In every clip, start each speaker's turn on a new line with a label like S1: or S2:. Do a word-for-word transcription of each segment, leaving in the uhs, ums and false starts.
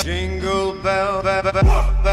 S1: Jingle bell, bell, bell,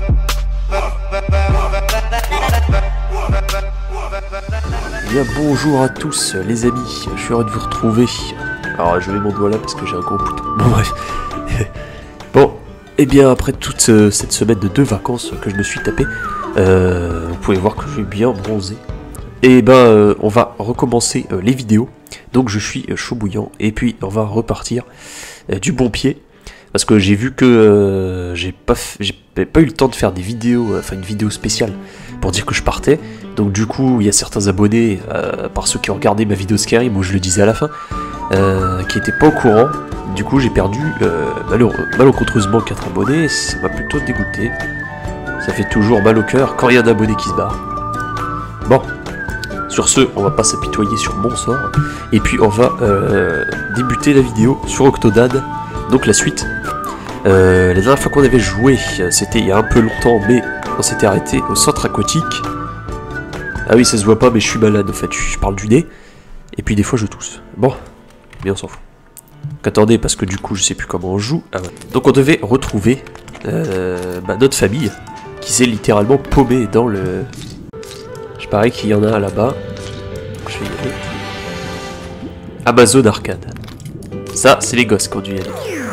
S2: Bien bonjour à tous les amis, je suis heureux de vous retrouver. Alors je mets mon doigt là parce que j'ai un gros bouton. Bon bref. Bon, et bien après toute euh, cette semaine de deux vacances que je me suis tapé, euh, vous pouvez voir que je suis bien bronzé. Et ben euh, on va recommencer euh, les vidéos. Donc je suis euh, chaud bouillant et puis on va repartir euh, du bon pied. Parce que j'ai vu que euh, j'ai pas, j'ai pas eu le temps de faire des vidéos, euh, enfin une vidéo spéciale pour dire que je partais. Donc du coup il y a certains abonnés, euh, par ceux qui ont regardé ma vidéo Skyrim où je le disais à la fin, euh, qui étaient pas au courant. Du coup j'ai perdu euh, malheureux, malencontreusement quatre abonnés et ça m'a plutôt dégoûté. Ça fait toujours mal au cœur quand il y a un abonné qui se barre. Bon, sur ce on va pas s'apitoyer sur mon sort. Et puis on va euh, débuter la vidéo sur Octodad. Donc la suite. Euh, la dernière fois qu'on avait joué, c'était il y a un peu longtemps, mais on s'était arrêté au centre aquatique. Ah oui, ça se voit pas, mais je suis malade, en fait, je parle du nez. Et puis des fois je tousse. Bon, mais on s'en fout. Donc, attendez, parce que du coup je sais plus comment on joue. Ah ouais. Donc on devait retrouver euh, bah, notre famille, qui s'est littéralement paumée dans le... Je parie qu'il y en a un là-bas. Je vais y aller. Amazon Arcade. Ça, c'est les gosses qui ont dû y aller.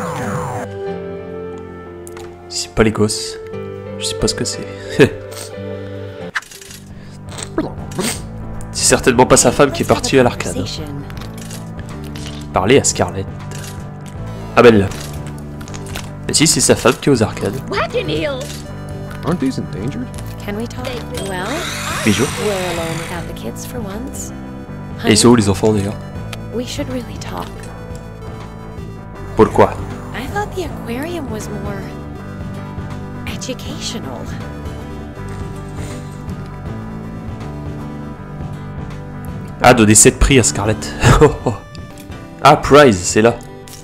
S2: Si c'est pas les gosses, je sais pas ce que c'est. C'est certainement pas sa femme qui est partie à l'arcade. Parler à Scarlett. Ah ben là. Mais si, c'est sa femme qui est aux arcades.
S3: Aren't these endangered?
S4: Can we talk? Well,
S2: Bijou.
S4: we're alone without the kids for once.
S2: Et ils sont où les enfants d'ailleurs?
S4: We should really talk.
S2: Pourquoi?
S4: I thought the aquarium was more educational.
S2: Ah, donner sept prix à Scarlett. Ah, prize, c'est là.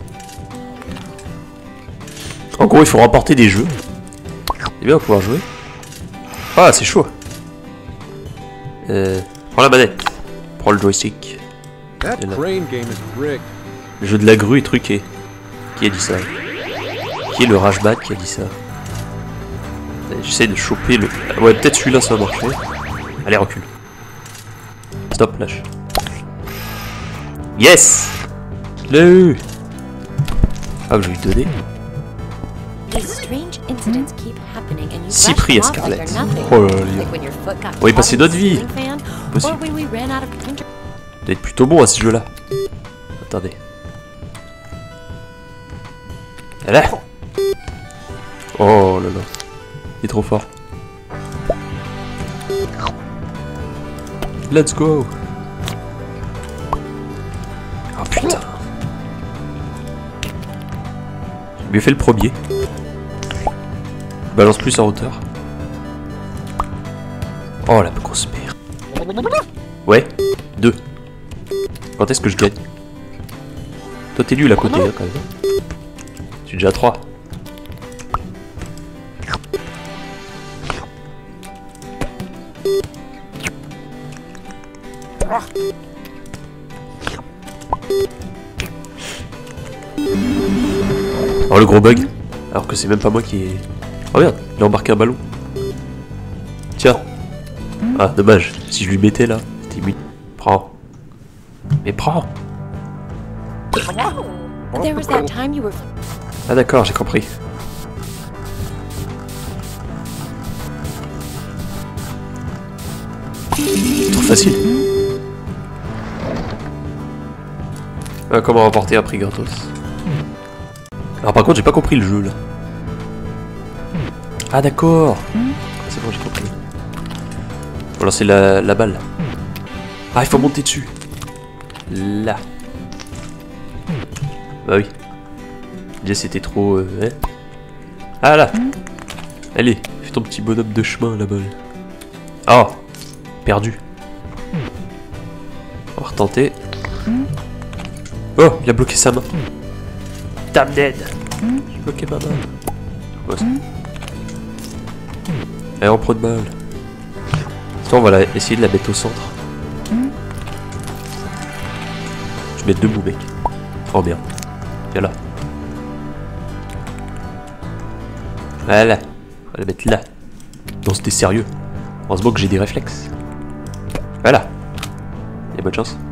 S2: En gros, il faut remporter des jeux. C'est bien, on va pouvoir jouer. Ah, c'est chaud. Euh, prends la manette. Prends le joystick.
S3: That
S2: Et là.
S3: crane game is rigged.
S2: Le jeu de la grue est truqué. Qui a dit ça? Qui est le Rajbat qui a dit ça? J'essaie de choper le... Ouais, peut-être celui-là ça va marcher. Allez, recule. Stop, lâche. Yes! Je l'ai eu! Ah, je vais lui donner. six prix à Scarlett. Oh là là. On va y passer notre vie. Possible. Ça doit être plutôt bon à ce jeu-là. Attendez. Là. Oh là là. Il est trop fort. Let's go. Oh putain. J'ai mieux fait le premier. Je balance plus en hauteur. Oh la grosse merde. Ouais. Deux. Quand est-ce que je gagne? Toi t'es nul à côté hein, quand même. Je suis déjà à trois. Oh le gros bug. Alors que c'est même pas moi qui ai... Oh merde, il a embarqué un ballon. Tiens. Ah dommage, si je lui mettais là, c'était mieux. Prends. Mais prends.
S4: There was that time you were...
S2: Ah d'accord, j'ai compris. Trop facile. Ah, comment remporter un prix gratos? Alors par contre j'ai pas compris le jeu là. Ah d'accord. C'est bon j'ai compris. Bon là c'est la, la balle. Ah il faut monter dessus. Là. Bah oui. Déjà c'était trop... Euh, hein. Ah là. Allez, fais ton petit bonhomme de chemin la balle. Oh. Perdu. On va retenter. Oh, il a bloqué sa main. Damn dead. J'ai bloqué ma main. Ouais, allez, on prend de balle. Attends, on va la, essayer de la mettre au centre. Je mets debout, mec. Oh merde. Viens là. Voilà. On va la mettre là. Non, c'était sérieux. Heureusement que j'ai des réflexes. Voilà. Et bonne chance.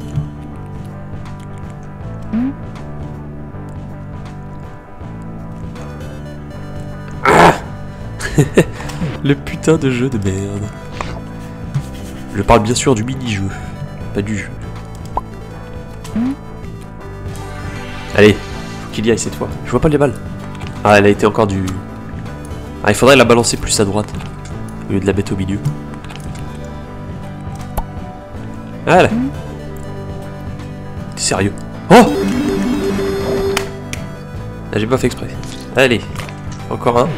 S2: Ah. Le putain de jeu de merde. Je parle bien sûr du mini-jeu. Pas du jeu. Allez. Faut qu'il y aille cette fois. Je vois pas les balles. Ah, elle a été encore du... Ah, il faudrait la balancer plus à droite. Au lieu de la mettre au milieu. Voilà. T'es sérieux? Oh! Ah, j'ai pas fait exprès. Allez. Encore un.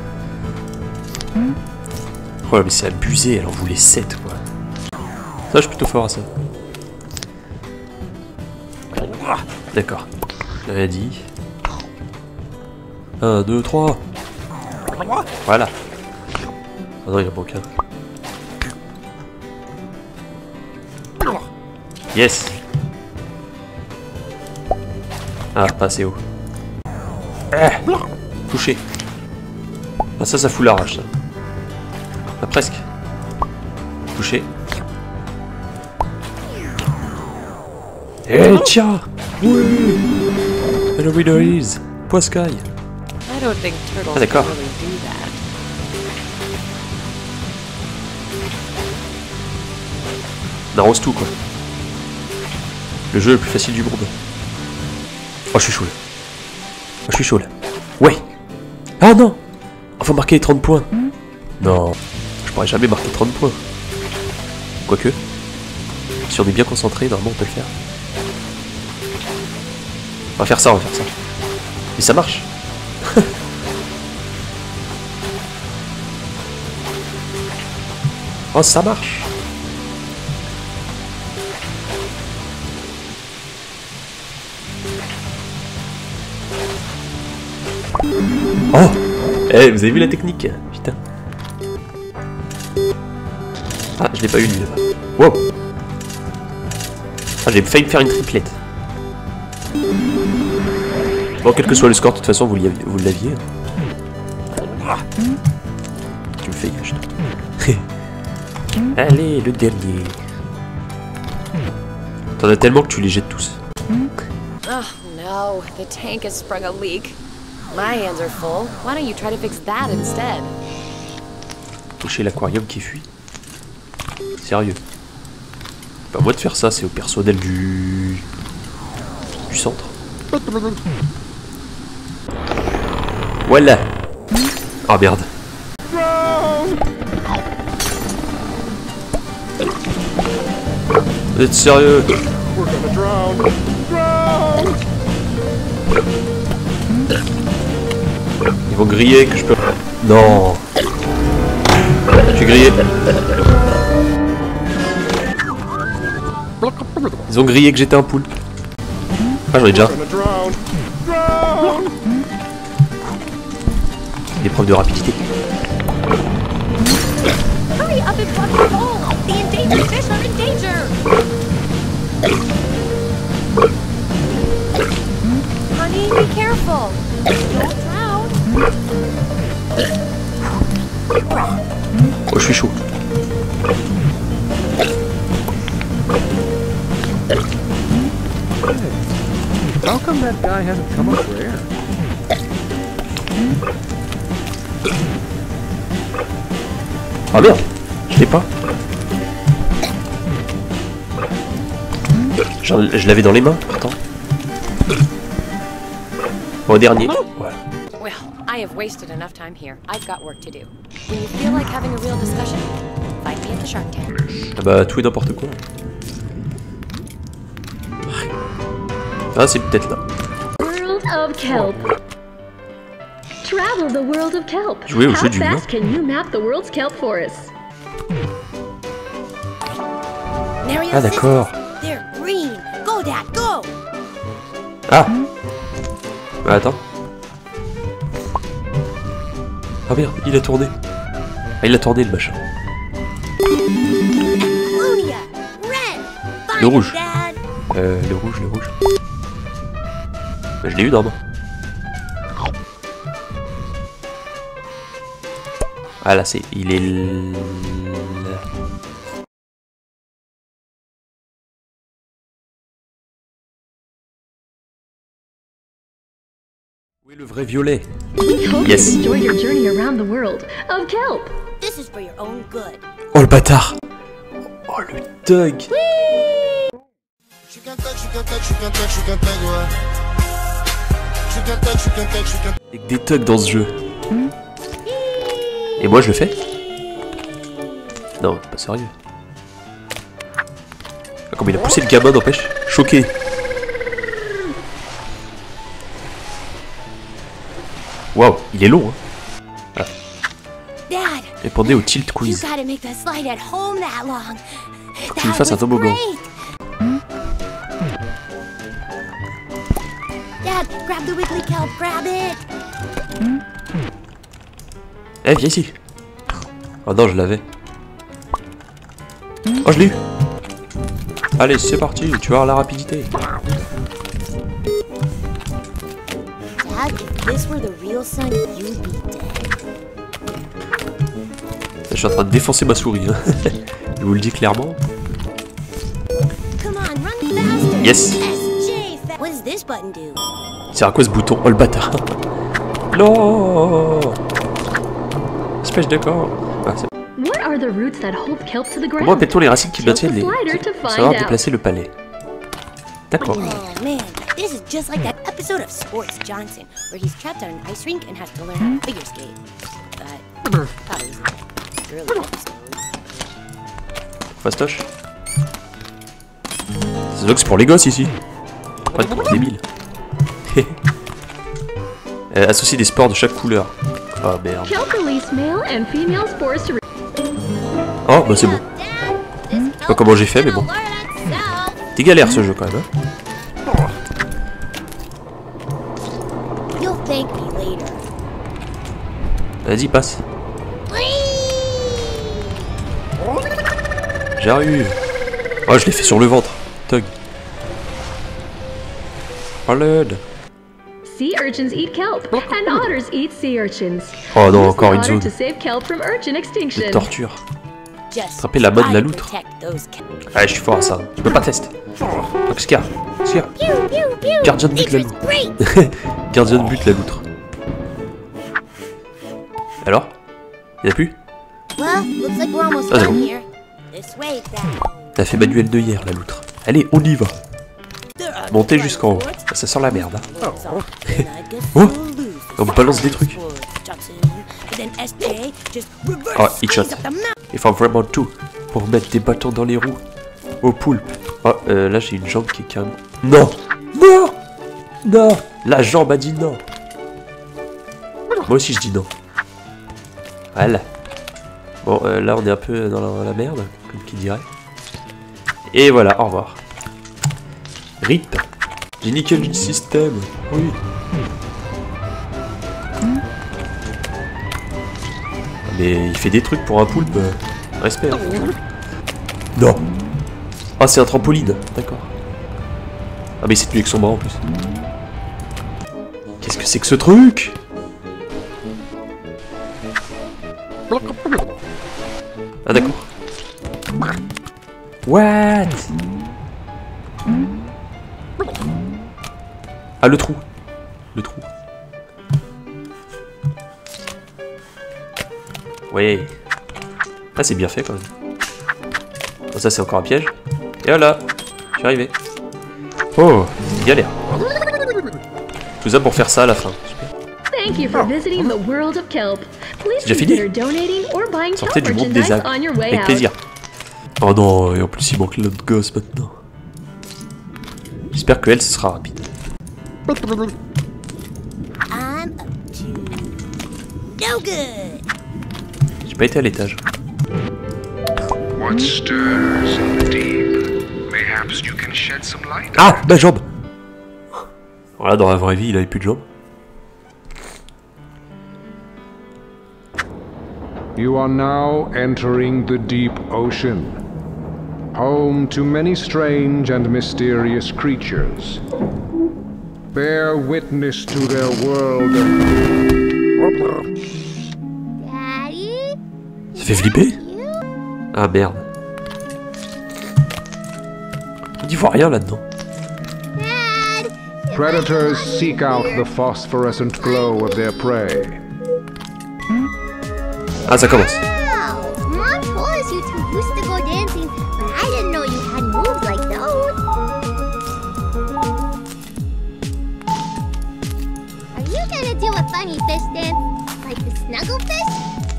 S2: Oh mais c'est abusé, elle en voulait sept quoi. Ça je suis plutôt fort à ça. D'accord. J'avais dit. un, deux, trois. Voilà. Ah non, il y en manque un. Yes. Ah, pas assez haut. Ah, touché. Ah ça, ça fout la rage ça. Ah, presque. Touché. Eh, tiens. Oui. Hello, winner is Poiscaille.
S4: I don't think turtles
S2: Ah, d'accord.
S4: can really do that.
S2: On arrose tout quoi. Le jeu le plus facile du monde. Oh, je suis chaud là. Oh, je suis chaud là. Ouais. Ah non. Faut marquer les trente points. Non. Je pourrais jamais marquer trente points. Quoique. Si on est bien concentré, normalement on peut le faire. On va faire ça, on va faire ça. Et ça marche. Oh, ça marche. Oh. Eh, vous avez vu la technique? Putain. Ah, je l'ai pas eu lui là-bas. Wow. Ah, j'ai failli me faire une triplette. Bon, quel que soit le score, de toute façon, vous l'aviez. Ah. Tu me fais gâche. Allez, le dernier. T'en as tellement que tu les jettes tous.
S4: Oh no, the tank has sprung a leak. My hands are full. Why don't you try to fix that instead?
S2: Toucher l'aquarium qui fuit. Sérieux. Pas à moi de faire ça, c'est au personnel du... du centre. Voilà. Ah merde. Vous êtes sérieux? Ils vont griller que je peux... Non. Je suis grillé. Ils ont grillé que j'étais un poulpe. Ah, j'en ai déjà. Des preuves de rapidité.
S4: Hurry up and plug the hole! The endangered fish are in danger! Honey, be careful! Don't drown!
S2: Oh, je suis chaud.
S3: How come that guy hasn't come up for air?
S2: Ah merde, je l'ai pas. Genre, je l'avais dans les mains, pourtant. Au dernier. Voilà.
S4: Well, I have wasted enough time here. I've got work to do. When you feel like having a real discussion, find me at the Shark Tank.
S2: Ah bah, tout et n'importe quoi. Ah, c'est peut-être là.
S5: World of Kelp. Travel the world of kelp.
S2: Jouer au
S5: How
S2: jeu du
S5: fast can you map the world's kelp forests?
S2: Ah d'accord.
S4: They're green. Go, Dad, go!
S2: Ah. Bah attends. Ah merde, il a tourné. Ah, il a tourné le machin.
S4: Lunia, red.
S2: Le rouge.
S4: Dad.
S2: Euh, le rouge, le rouge. Bah, je l'ai eu dans ma main. Ah là, c'est... Il est... L... Où est le vrai violet?
S5: We hope
S2: Yes.
S5: you enjoyed your journey around the world of kelp.
S6: This is for your own good.
S2: Oh le bâtard! Oh le thug!
S1: Je suis qu'un tech, je suis qu'un tech, je suis qu'un tech, je suis qu'un tech, ouais. Je suis qu'un tech, je suis qu'un tech, je suis qu'un tech.
S2: Avec des thugs dans ce jeu. Et moi je le fais? Non, pas sérieux. Ah, comme il a poussé le gamin, n'empêche. Choqué. Waouh, il est long, hein.
S6: Dad,
S2: Répondez au tilt
S6: you
S2: quiz.
S6: gotta make that slide at home that long.
S2: Faut que tu lui fasses un toboggan.
S6: Dad, grab the wiggly kelp, grab it.
S2: Eh, viens ici. Oh non, je l'avais. Oh, je l'ai eu. Allez, c'est parti, tu vas avoir la rapidité.
S6: Dad, if this were the real sun, you'd be dead.
S2: Je suis en train de défoncer ma souris. Hein. Je vous le dis clairement.
S6: Come on, run faster.
S2: Yes.
S6: S J, fa- what does this button do?
S2: C'est à quoi ce bouton? Oh le bâtard. Non. Espèce de corps. Ah, c'est...
S5: What are the roots that hold kelp to the ground?
S2: Comment appelle-t-on les racines qui
S5: Tilt the
S2: maintiennent les...
S5: slider to
S2: Pour savoir
S5: find out.
S2: déplacer le palais. D'accord.
S6: Oh man, this is just like that episode of Sports Johnson, where he's trapped on an ice rink and has to learn how to figure skate. But thought it was a girly episode.
S2: Fastoche. C'est donc c'est pour les gosses ici. Pas pour les débiles. euh, associe des sports de chaque couleur. Oh merde.
S5: Kelp release male and female spores to.
S2: Oh bah c'est bon. Je sais pas comment j'ai fait mais bon. T'es galère ce jeu quand même hein.
S6: You'll thank me later.
S2: Vas-y passe. J'arrive. Oh je l'ai fait sur le ventre. Tug. Oh l'aide.
S5: Sea urchins eat kelp, and otters eat sea urchins.
S2: Oh non,
S5: Use
S2: encore
S5: the
S2: une
S5: otter
S2: zone
S5: to save kelp from urchin
S2: de
S5: extinction.
S2: torture.
S6: Just
S2: Attraper la mode de la
S6: try to
S2: loutre.
S6: protect those kelp.
S2: Ah je suis fort à ça. Je peux pas tester. Oh, qu'est-ce qu'il y a? Qu'est-ce qu'il y a?
S6: Pew, pew, pew.
S2: Gardien de but la
S6: Nature's
S2: loutre.
S6: great.
S2: Gardien de but la loutre. Alors? Y'en a plus?
S6: Well, looks like we're almost
S2: Ah, c'est
S6: done
S2: bon.
S6: here. This way, Dad.
S2: T'as fait manuel de hier la loutre. Allez, on y va. Montez jusqu'en haut. Ça sent la merde. Hein. Oh, on me balance des trucs. Oh, headshot. Il faut vraiment tout pour mettre des bâtons dans les roues. Au poulpe. Oh, euh, là j'ai une jambe qui est carrément... Non. Non. Non. La jambe a dit non. Moi aussi je dis non. Voilà. Bon, euh, là on est un peu dans la, la merde, comme qui dirait. Et voilà, au revoir. R I P. J'ai niqué le système. Oui. Mais il fait des trucs pour un poulpe. euh, Respect. Hein. Non. Ah, c'est un trampoline. D'accord. Ah, mais c'est tenu avec son bras en plus. Qu'est-ce que c'est que ce truc? Ah, d'accord. What? Ah, le trou. Le trou. Ouais. Ah, c'est bien fait quand même. Oh, ça, c'est encore un piège. Et voilà. Je suis arrivé. Oh, galère. Tout ça pour faire ça à la fin. Super.
S5: Thank you for visiting the world of kelp. Please
S2: C'est déjà fini?
S5: consider donating or buying
S2: Sortez
S5: kelp
S2: du monde des
S5: merchandise
S2: algues.
S5: on your way
S2: Avec
S5: out.
S2: plaisir. Oh non, et en plus il manque l'autre gosse maintenant. J'espère que elle, ce sera rapide.
S6: I'm up to no good.
S2: J'ai pas été à l'étage.
S7: What stirs in the deep? Mayhaps you can shed some light.
S2: Ah, ma jambe. Voilà, dans la vraie vie, il avait plus de jambes.
S8: You are now entering the deep ocean, home to many strange and mysterious creatures. Bear witness to their world of...
S6: Daddy?
S2: fait flipper? Ah merde. On n'y voit rien là-dedans.
S8: Predators seek out the phosphorescent glow of their prey.
S2: Ah, ça commence.
S6: Wow! Mom told us you two used to go dancing, but I didn't know you had moves like those. Are you gonna do a funny fish dance? Like the snuggle fish?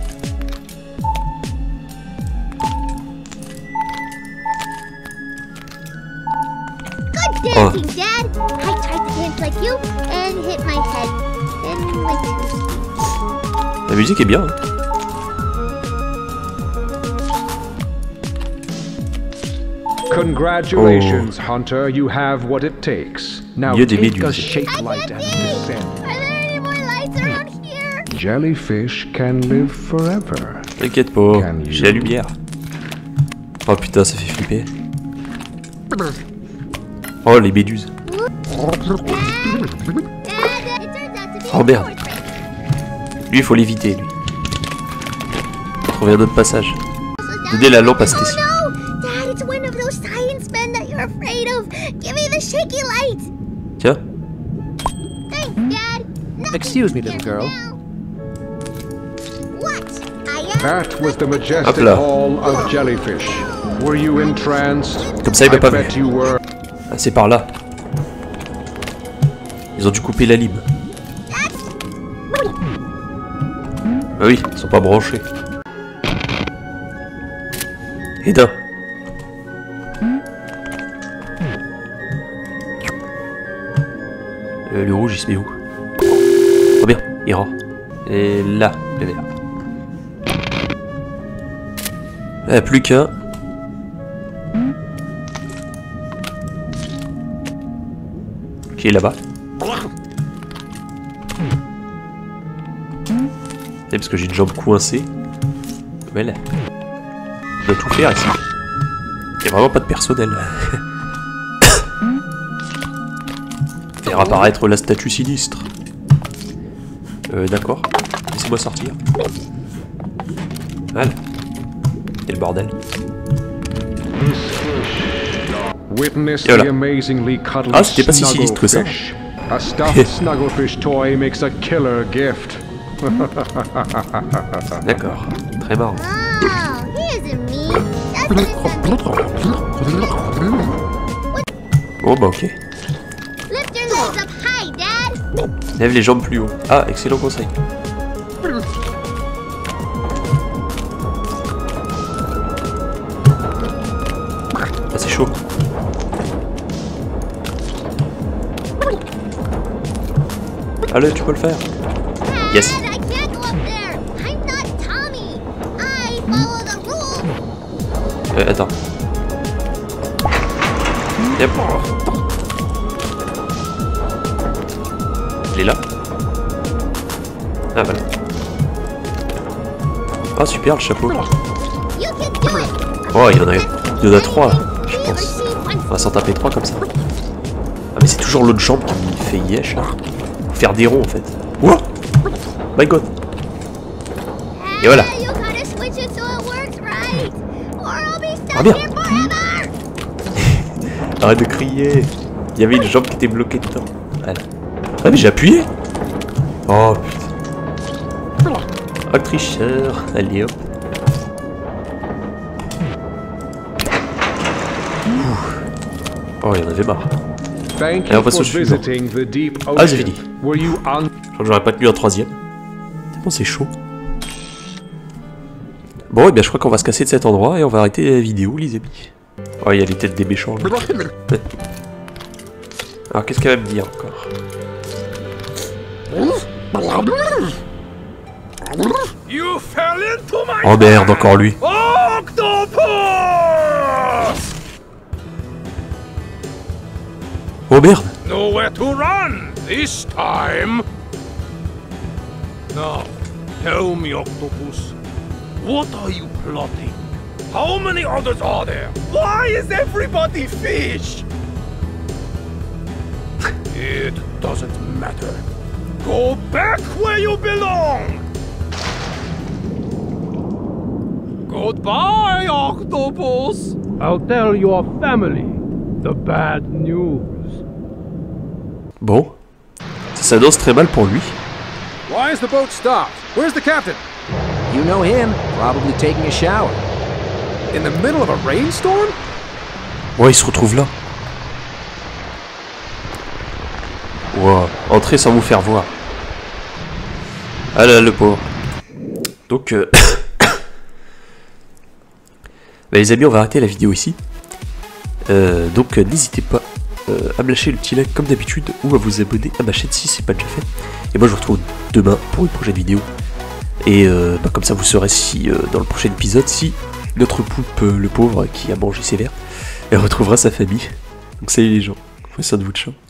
S6: Good dancing,
S2: Oh.
S6: Dad! I tried to dance like you and hit my head. Then went to sleep.
S2: La musique est bien. Hein.
S8: Congratulations, Hunter. You have what it takes. Now
S2: Il y a des
S8: take a
S2: méduses.
S8: shape light and descend.
S6: Are there any more lights around here?
S8: Jellyfish can live forever.
S2: T'inquiète pas,
S8: Can you-
S2: j'ai la lumière. Oh putain, ça fait flipper. Oh, les méduses.
S6: Dad, it turns out to be
S2: Oh
S6: a
S2: merde.
S6: portrait.
S2: Lui, il faut l'éviter, lui. Faut trouver un autre passage. Donnez la lampe à Stacy.
S6: Oh no! Dad, it's one of those science men that you're afraid of. Give me the shaky light.
S2: Tiens.
S6: Thanks, Dad. Nothing
S3: Excuse me,
S6: can
S3: little
S6: scare
S3: girl.
S6: me now. What? I am.
S8: That was the majestic
S2: Hop là.
S8: hall of jellyfish. Were you entranced?
S2: Comme ça, il m'a
S8: I
S2: pas
S8: bet
S2: vu.
S8: you were.
S2: Ah, c'est par là. Ils ont dû couper la lime. Ah oui, ils sont pas branchés. Et d'un. Euh, le rouge, il se met où? Oh bien, il rend. Et là, le vert. Ah, plus qu'un. Qui est là-bas. C'est parce que j'ai une jambe coincée. Voilà. Je dois tout faire ici. Il n'y a vraiment pas de personnel. Faire apparaître la statue sinistre. Euh, d'accord. Laissez-moi sortir. Voilà. Et le bordel.
S8: Witness
S2: Et voilà.
S8: the amazingly cuddly
S2: Ah, c'était pas si sinistre que ça.
S8: Snugglefish. A stuffed Snugglefish toy makes a killer gift.
S2: D'accord. Très marrant.
S6: Oh, he isn't mean. That's
S2: Oh bah ok.
S6: Lift your legs up high, Dad.
S2: Lève les jambes plus haut. Ah, excellent conseil. Ah, c'est chaud. Allez, tu peux le faire. Yes.
S6: Dad, I can't go up there. I'm not Tommy. I follow the rules.
S2: Euh, attends. Yep. Il est là. Ah voilà. Ah super le chapeau.
S6: You can do it.
S2: Oh il y en a, il y en a trois, je pense. On va s'en taper trois comme ça. Ah mais c'est toujours l'autre jambe qui me fait yesh là. Faut faire des ronds en fait. Wow. My god. Et voilà.
S6: You gotta switch it so it works right. Or I'll be stuck
S2: Ah bien.
S6: here forever.
S2: Arrête de crier. Il y avait une jambe qui était bloquée dedans. Voilà. Ah mais j'ai appuyé. Oh putain. Oh tricheur. Allez hop. Oh il y en avait marre.
S8: Thank
S2: Et on
S8: you
S2: passe au
S8: for
S2: suivant.
S8: visiting the deep
S2: Ah c'est
S8: ocean.
S2: fini.
S8: Were you un
S2: Je crois que j'aurais pas tenu un troisième. Tellement c'est chaud. Bon, et bien je crois qu'on va se casser de cet endroit et on va arrêter la vidéo, les amis. Oh, il y a les têtes des méchants. Là. Alors, qu'est-ce qu'elle va me dire encore?
S9: You fell into my
S2: Oh merde, encore lui.
S9: octopus!
S2: Oh merde.
S9: Nowhere to run this time. Now, tell me, octopus, what are you plotting? How many others are there? Why is everybody fish? It doesn't matter. Go back where you belong. Goodbye, Octopus! I'll tell your family the bad news.
S2: Bon, ça s'annonce très mal pour lui.
S3: Why is the boat stopped? Where's the captain?
S10: You know him, probably taking a shower.
S3: In the middle of a rainstorm?
S2: Ouais, il se retrouve là. Wow, entrez sans vous faire voir. Ah là, le pauvre. Donc, euh... bah, les amis, on va arrêter la vidéo ici. Euh, donc, euh, n'hésitez pas euh, à me lâcher le petit like comme d'habitude ou à vous abonner à ma chaîne si c'est pas déjà fait. Et moi, je vous retrouve demain pour une prochaine vidéo. Et euh, bah, comme ça, vous saurez si euh, dans le prochain épisode, si notre poulpe, euh, le pauvre qui a mangé ses vers, elle retrouvera sa famille. Donc, salut les gens, prenez soin de vous, ciao.